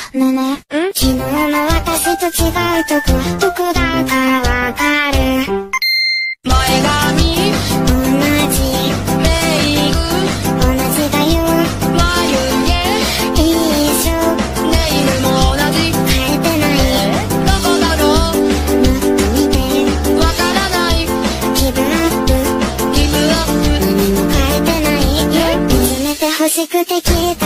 ねえねえ、昨日の私と違うとこどこだかわかる？ 前髪同じメイク同じだよ眉毛一緒ネイルも同じ変えてないどこだろうもっと見てわからないギブアップギブアップ何も変えてない見つめて欲しくて聞いて